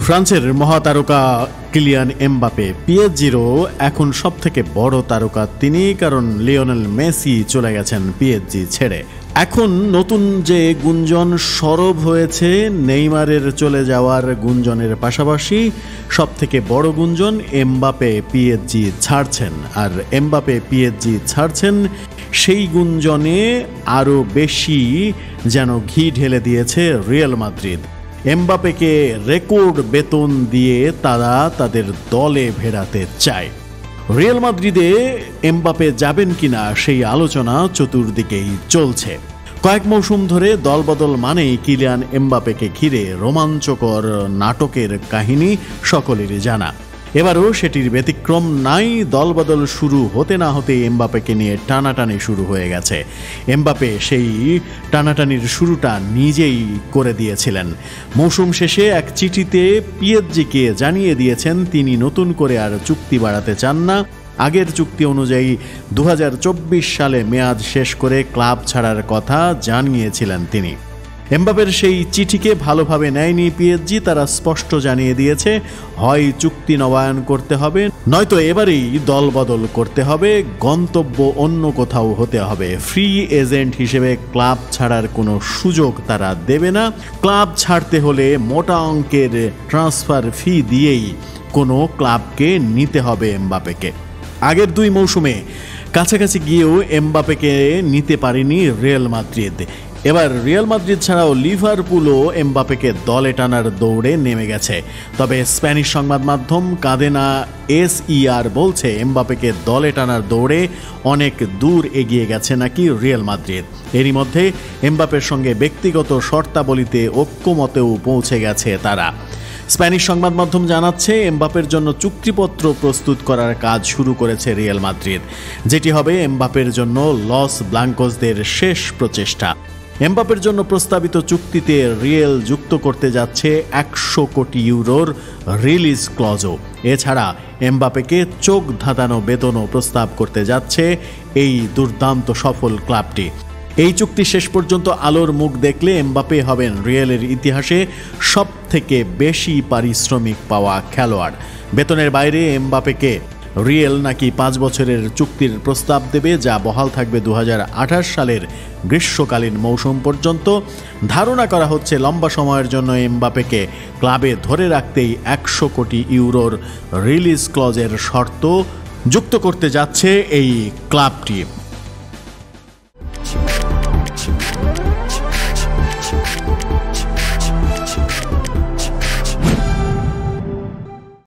ফ্রান্সের মহাতারকা Kylian Mbappe পিএসজিরও এখন সবথেকে বড় তারকা তিনি, কারণ লিওনেল মেসি চলে গেছেন পিএসজি ছেড়ে। এখন নতুন যে গুঞ্জন সরব হয়েছে নেইমারের চলে যাওয়ার গুঞ্জনের পাশাপাশি সবথেকে বড় গুঞ্জন এমবাপে পিএসজি ছাড়ছেন। আর এমবাপে পিএসজি ছাড়ছেন সেই গুঞ্জনে আরও বেশি যেন ঘি ঢেলে দিয়েছে রিয়াল মাদ্রিদ। এমবাপেকে রেকর্ড বেতন দিয়ে তারা তাদের দলে ভেড়াতে চায়। রিয়াল মাদ্রিদে এমবাপে যাবেন কিনা সেই আলোচনা চতুর্দিকেই চলছে। কয়েক মৌসুম ধরে দলবদল মানেই কিলিয়ান এমবাপেকে ঘিরে রোমাঞ্চকর নাটকের কাহিনী সকলেরই জানা। এবারও সেটির ব্যতিক্রম নাই। দলবদল শুরু হতে না হতে এমবাপেকে নিয়ে টানাটানি শুরু হয়ে গেছে। এমবাপে সেই টানাটানির শুরুটা নিজেই করে দিয়েছিলেন। মৌসুম শেষে এক চিঠিতে পিএসজিকে জানিয়ে দিয়েছেন তিনি নতুন করে আর চুক্তি বাড়াতে চান না। আগের চুক্তি অনুযায়ী 2024 সালে মেয়াদ শেষ করে ক্লাব ছাড়ার কথা জানিয়েছিলেন তিনি। এমবাপের সেই চিঠিকে ভালোভাবে নেয়নি পিএসজি। তারা স্পষ্ট জানিয়ে দিয়েছে হয় চুক্তি নবায়ন করতে হবে, নয়তো এবারেই দল বদল করতে হবে, গন্তব্য অন্য কোথাও হতে হবে। ফ্রি এজেন্ট হিসেবে ক্লাব ছাড়ার কোনো সুযোগ তারা দেবে না। ক্লাব ছাড়তে হলে মোটা অঙ্কের ট্রান্সফার ফি দিয়েই কোনো ক্লাবকে নিতে হবে এমবাপেকে। আগের 2 মৌসুমে কাছাকাছি গিয়েও এমবাপেকে নিতে পারেনি রিয়াল মাদ্রিদ। এবার রিয়াল মাদ্রিদ ছাড়াও লিভারপুলও এমবাপেকে দলে টানার দৌড়ে নেমে গেছে। তবে স্প্যানিশ সংবাদ মাধ্যম কাদেনা SER বলছে এমবাপেকে দলে টানার দৌড়ে অনেক দূর এগিয়ে গেছে নাকি রিয়াল মাদ্রিদ। এরই মধ্যে এমবাপের সঙ্গে ব্যক্তিগত শর্তাবলীতে ঐক্যমতেও পৌঁছে গেছে তারা। স্প্যানিশ সংবাদ মাধ্যম জানাচ্ছে এমবাপের জন্য চুক্তিপত্র প্রস্তুত করার কাজ শুরু করেছে রিয়াল মাদ্রিদ, যেটি হবে এমবাপের জন্য লস ব্লাঙ্কোসদের শেষ প্রচেষ্টা। এমবাপের জন্য প্রস্তাবিত চুক্তিতে রিয়েল যুক্ত করতে যাচ্ছে 100 কোটি ইউরোর রিলিজ ক্লজও। এছাড়া এমবাপেকে চোখ ধাঁধানো বেতনও প্রস্তাব করতে যাচ্ছে এই দুর্দান্ত সফল ক্লাবটি। এই চুক্তি শেষ পর্যন্ত আলোর মুখ দেখলে এমবাপে হবেন রিয়েলের ইতিহাসে সবথেকে বেশি পারিশ্রমিক পাওয়া খেলোয়াড়। বেতনের বাইরে এমবাপেকে রিয়েল নাকি 5 বছরের চুক্তির প্রস্তাব দেবে, যা বহাল থাকবে 2028 সালের গ্রীষ্মকালীন মৌসুম পর্যন্ত। ধারণা করা হচ্ছে লম্বা সময়ের জন্য এমবাপেকে ক্লাবে ধরে রাখতেই 100 কোটি ইউরোর রিলিজ ক্লজের শর্ত যুক্ত করতে যাচ্ছে এই ক্লাবটি।